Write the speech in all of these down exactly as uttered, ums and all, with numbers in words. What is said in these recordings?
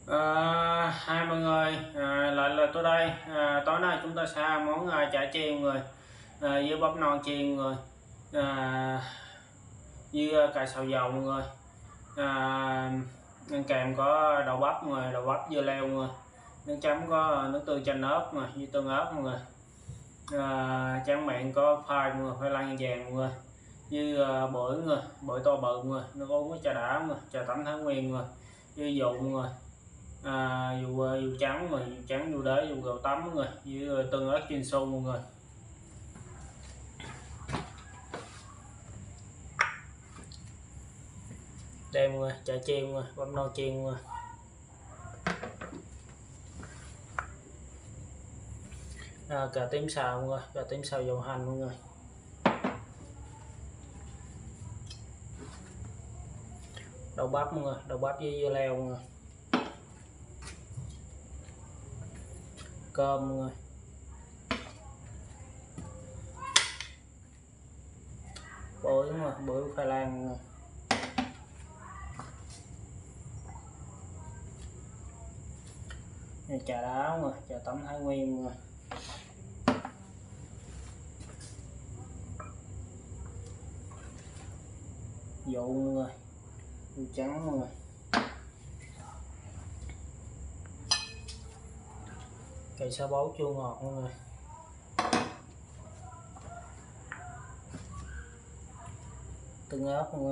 À, hai mọi người, à, lại là tôi đây. À, tối nay chúng ta sẽ ăn món à, chả chiên người à, với bắp non chiên người à, với cải xào dầu mọi người. À, ăn kèm có đậu bắp người, đậu bắp dưa leo người, nước chấm có nước tương chanh ớt người với tương ớt mọi người. À, tráng miệng có khoai mọi người, khoai lang vàng mọi người, với uh, bưởi người, bưởi to bự người, nước uống với trà đá người, trà tẩm Thái Nguyên người, với dụ mọi người. À, dù dù trắng mà dù trắng dù đế dù gạo tắm mọi người, với tương ớt chiên xù mọi người. Đây mọi người, chả chiên mọi người, bắp non chiên mọi người. À, cà tím xào mọi người, cà tím xào dầu hành mọi người. Đậu bắp mọi người, đậu bắp với dưa leo mọi người. Cơm mọi người. Bưởi mọi người, bưởi khoai lang mọi người. Này, trà đá mọi người, trà tẩm Thái Nguyên mọi người. Dụ mọi người, dụ trắng mọi người. Cây sa bấu chua ngọt mọi người. Tương ớt mọi người.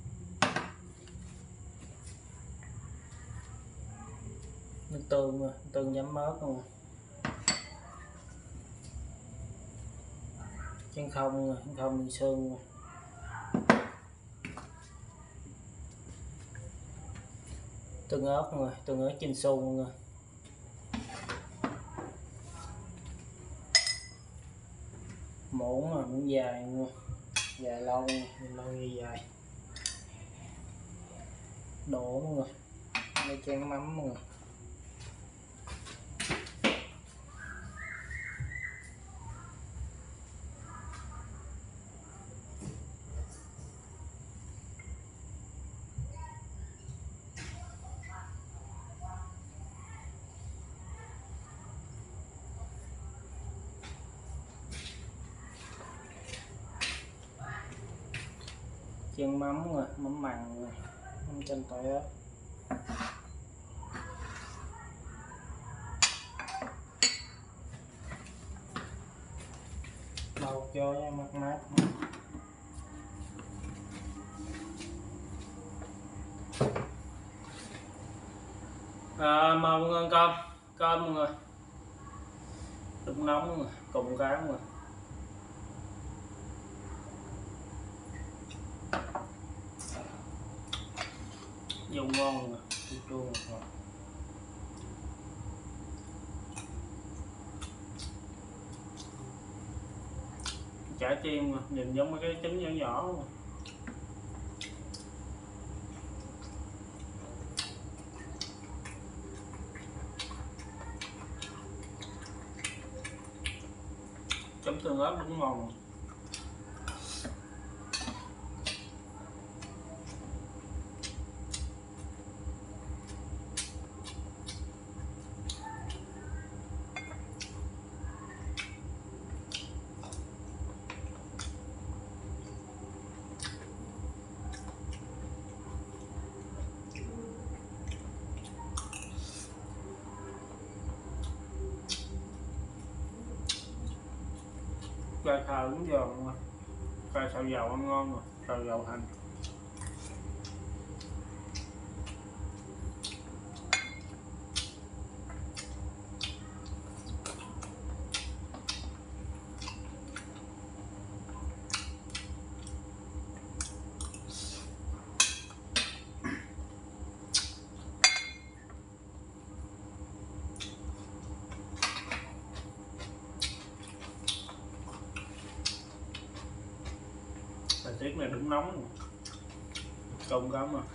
Nước tương mọi người, tương giấm ớt mọi người. Chân không mọi người, chân không mì xương mọi người. Tương ớt mọi người, tương ớt chiên xù mọi người. Muỗng mà muỗng dài mọi người, dài lâu lâu như dài. Đổ mọi người, đây chén mắm mọi người. Chiên mắm rồi, mắm mặn rồi, mắm chanh tỏi ớt. Bầu cho mát mát. À, mời mọi người ăn cơm, cơm mọi người. Đun nóng mọi người, cùng cá mọi người. Dầu ngon mọi người, chua chua ngọt. Chả chiên mà nhìn giống mấy cái trứng nhỏ nhỏ mà. Chấm tương ớt đúng ngon. Cay xào đúng giòn luôn, cay xào dầu ăn ngon rồi, xào dầu hành. Thời tiết này đúng nóng, công cắm mà.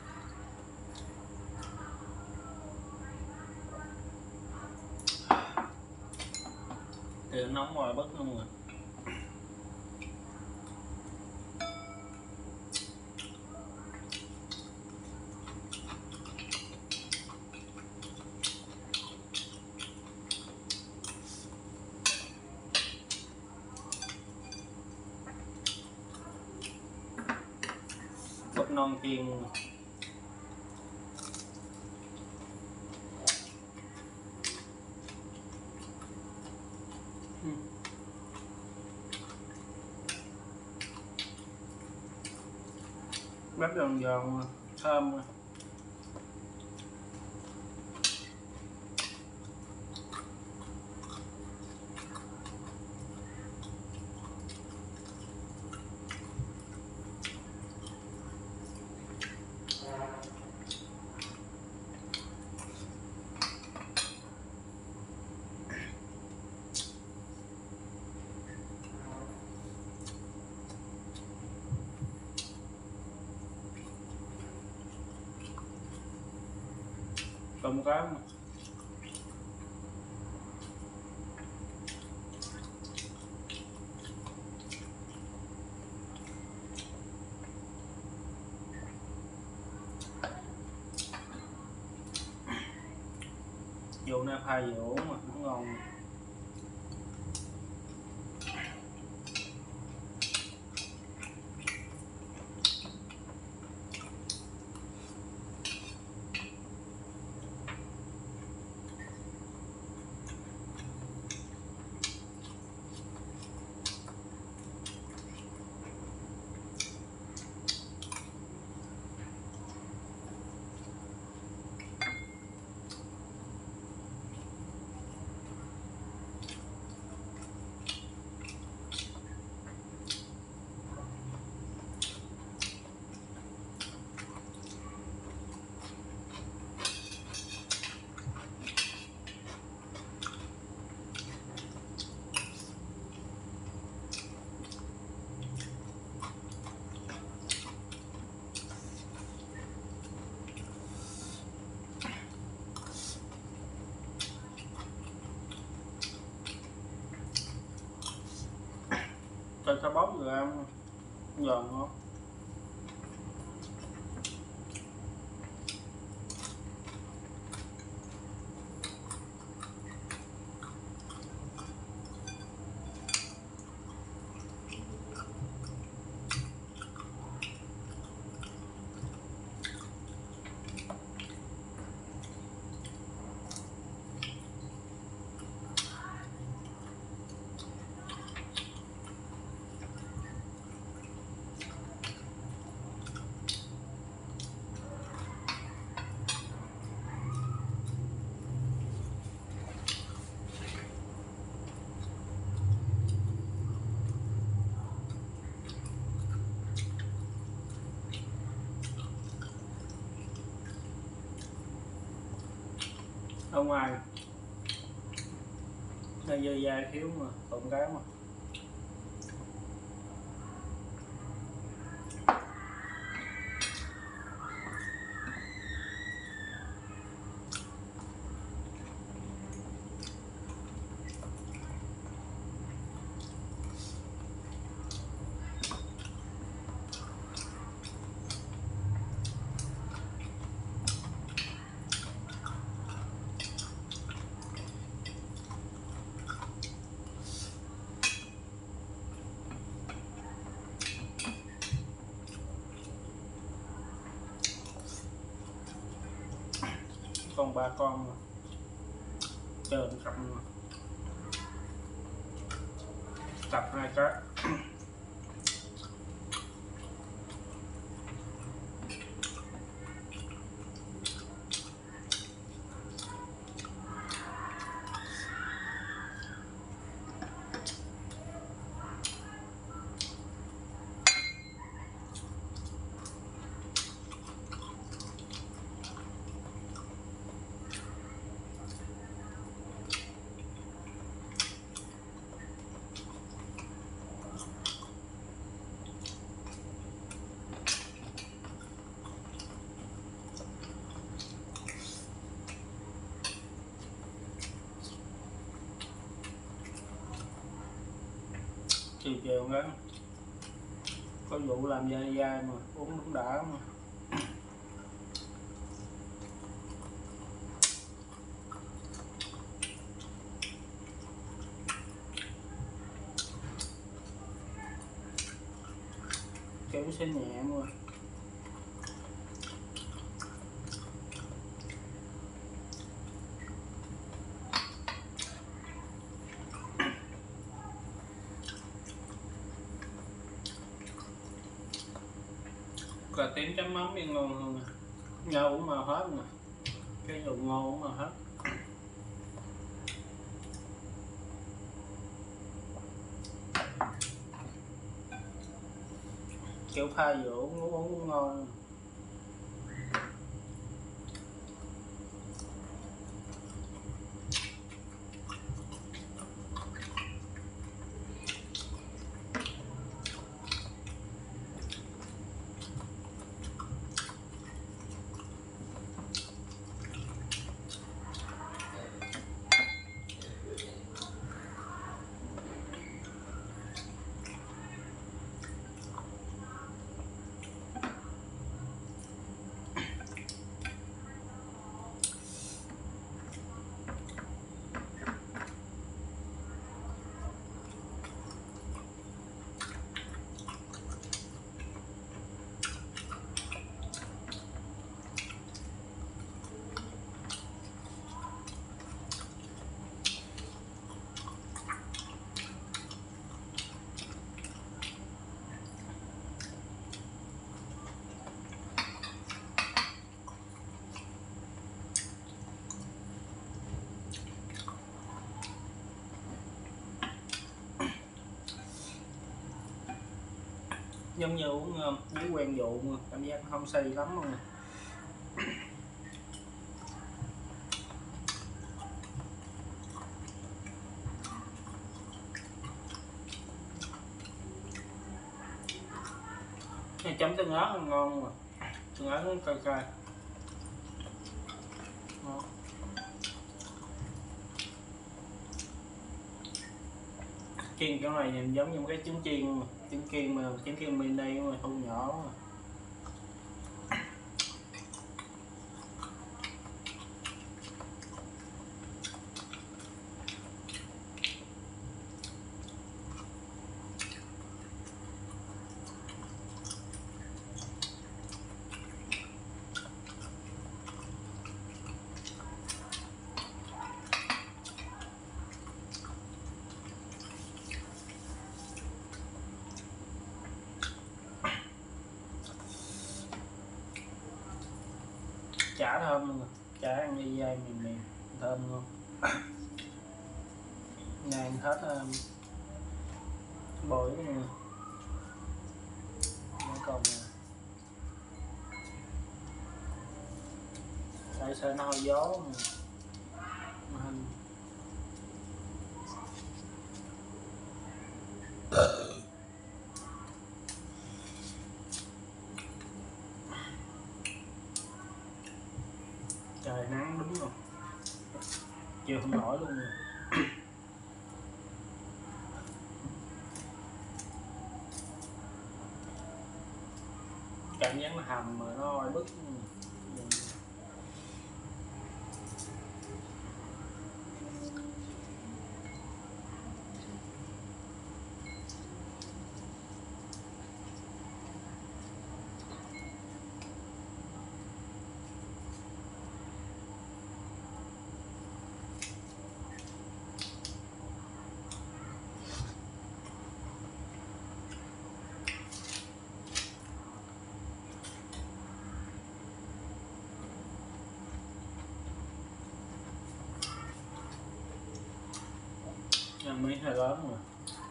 Thì nóng ngoài bất luôn rồi. non chiên. Bắp giòn giòn thơm. Tôm cá vô nó pha dỗ mà cũng ngon. Cho cá bóp rồi ăn giòn ngon. Ở ngoài nó dơ dai thiếu mà tôm cá mà con ba con mà trơn cặp mà cặp hai cá. Chiều chiều đó có vụ làm dai dai mà uống cũng đã mà. Kiểu sẽ nhẹ mà cà tím chấm mắm thì ngon hơn, nhau cũng màu hết nè, cái đồ ngon cũng màu hết. Kiểu pha vừa uống uống cũng ngon. Giống như uống với quen rượu mà cảm giác không say lắm luôn. Này chấm tương ớt ngon mà, tương ớt nó cay cay. Đó. Chiên cái này nhìn giống như một cái trứng chiên mà. Trứng chiên mà trứng chiên mini mà thu nhỏ mà. Chả thơm luôn, chả ăn dai dai mềm mềm thơm luôn. Này ăn hết um, bồi nữa nè, nó còn nè, tại sợ nó hơi gió mà. Hành. Trời nắng đúng rồi, chịu không nổi luôn rồi. Cảm giác nó hầm mà nó oi bức. Ăn miếng hơi lớn mà.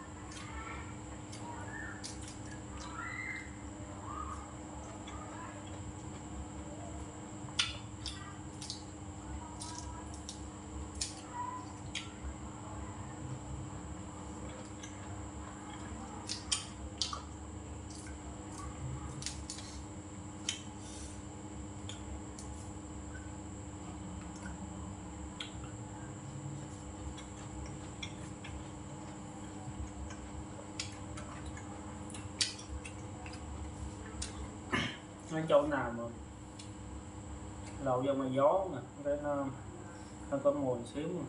Nói chỗ nào mà lầu vô mà gió nè, cái nó nó có mùi xíu mà.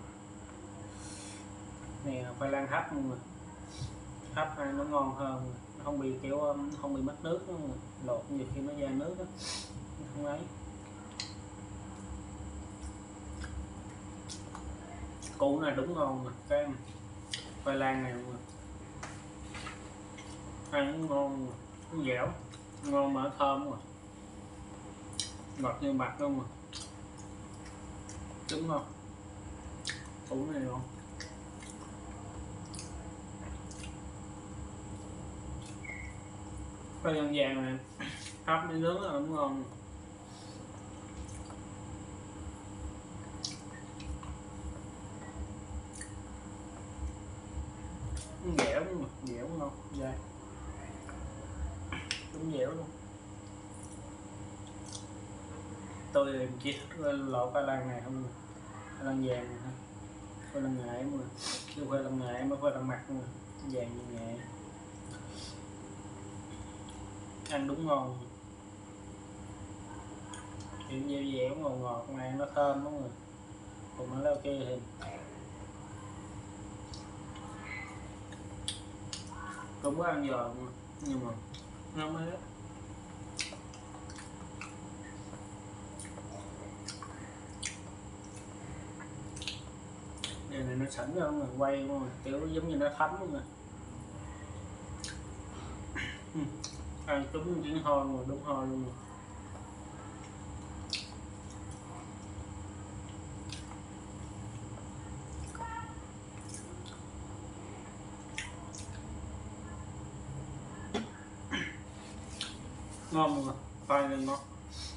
Nè khoai lang hấp luôn rồi, hấp hay nó ngon hơn, không bị kiểu không bị mất nước nữa. Lột nhiều khi nó ra nước đó, không ấy. Củ này đúng ngon mà, cái khoai lang này mà ăn ngon, nó dẻo, ngon mà thơm rồi, ngọt như mặt luôn mà, đúng không? Uống này không? Khoai lang vàng này hấp với nướng là cũng ngon. Dẻo nhưng mà dẻo ngon, dai, đúng dẻo luôn. Tôi chỉ thích loại khoai lang này không, khoai lang vàng này thôi, khoai lang ngại mà, chứ khoai lang ngại mới khoai lang mặt mà, vàng như ngại. Ăn đúng ngon, kiểu dẻo dẻo ngọt ngọt này nó thơm đúng rồi, còn nó lao kia thì cũng có ăn giòn nhưng mà nó mới hết. Này, này nó sẵn ra mà quay luôn rồi, kiểu giống như nó thấm luôn rồi. Ừ. Ăn trúng tiếng ho rồi, đúng ho luôn rồi. Ngon mà, khoai lên ngon.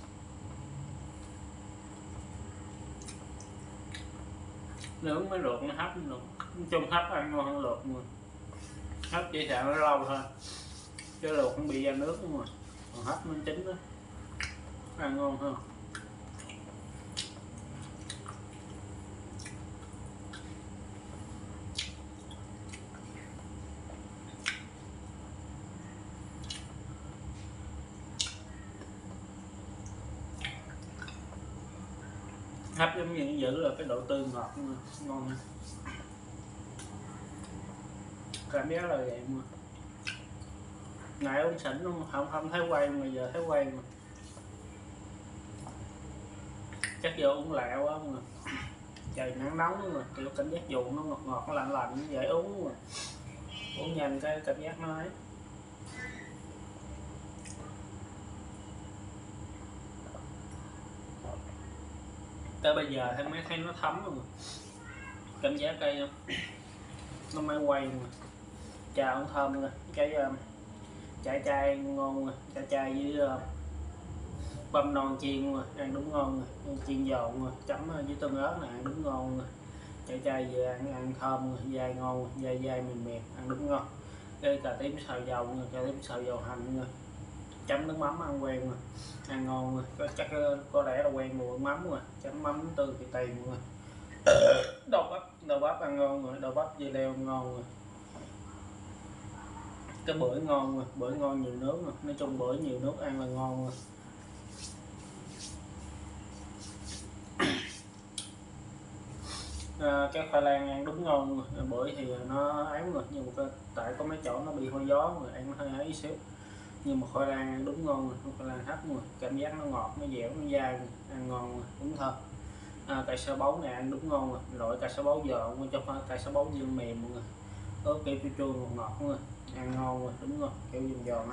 Nướng mới luộc nó hấp luôn, chung hấp ăn ngon hơn luộc mà. Hấp chỉ sợ nó lâu thôi, chứ luộc cũng bị ra nước luôn mà, còn hấp nó chín đó, ăn ngon hơn. Hấp giống như giữ là cái độ tươi ngọt ngon, cảm giác là vậy mà. Nãy uống xỉn luôn, không không thấy quay mà giờ thấy quay mà. Chắc giờ uống lẹ quá mà. Trời nắng nóng mà, kiểu cảm giác dù nó ngọt ngọt, nó lạnh lạnh, nó dễ uống mà. Uống nhanh cái cảm giác nó ấy. Tới bây giờ thấy mấy thấy nó thấm luôn mà. Cảm giác cây nó mới quay mà. Chà cũng thơm rồi, cái uh, chai chai ngon rồi, chai chai với uh, băm non chiên mà ăn đúng ngon rồi, chiên dầu rồi, chấm với tương ớt này ăn đúng ngon rồi. Chai chai vừa ăn ăn thơm rồi, dai ngon rồi, dai dai mềm mềm ăn đúng ngon. Cái cà tím xào dầu rồi, cà tím xào dầu hành rồi, chấm nước mắm ăn quen rồi, ăn ngon rồi, có chắc có lẽ là quen mùi mắm rồi, chấm mắm từ thì tiền rồi. Đậu bắp, đậu bắp ăn ngon rồi, đậu bắp dưa leo ngon rồi. Cái bưởi ngon rồi, bưởi ngon nhiều nước rồi, nói chung bưởi nhiều nước ăn là ngon rồi. À, cái khoai lang ăn đúng ngon rồi, bưởi thì nó ấy rồi, nhưng mà cái, tại có mấy chỗ nó bị hôi gió rồi ăn nó hơi ấy xíu, nhưng mà khoai lang ăn đúng ngon rồi, khoai lang hấp rồi, cảm giác nó ngọt, nó dẻo, nó dai rồi, ăn ngon rồi, đúng thơm. À, cải sơ bấu này ăn đúng ngon rồi, loại cải sơ bấu giòn cho cải sơ bấu dương mềm rồi, ớt keo chua chua ngọt ngọt rồi, ăn ngon rồi, đúng rồi, kiểu giòn giòn á.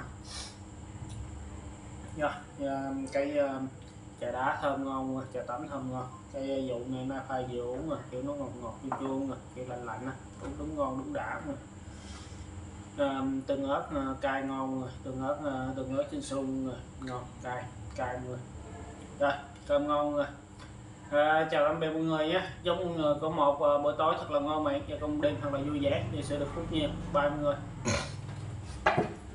Rồi, cái uh, trà đá thơm ngon rồi, trà tắm thơm ngon. Cái vụ này nó pha vừa uống rồi, kiểu nó ngọt ngọt chua chua rồi, kiểu lạnh lạnh á, đúng, đúng ngon, đúng đã rồi. À, tương ớt uh, cay ngon rồi, tương ớt uh, tương ớt trên sung rồi, ngon, cay, cay rồi. Rồi, cơm ngon rồi. À, chào tạm biệt mọi người nhé, chúc mọi người có một uh, bữa tối thật là ngon miệng và công đêm thật là vui vẻ, thì sẽ được phúc nhiều. Bye mọi người.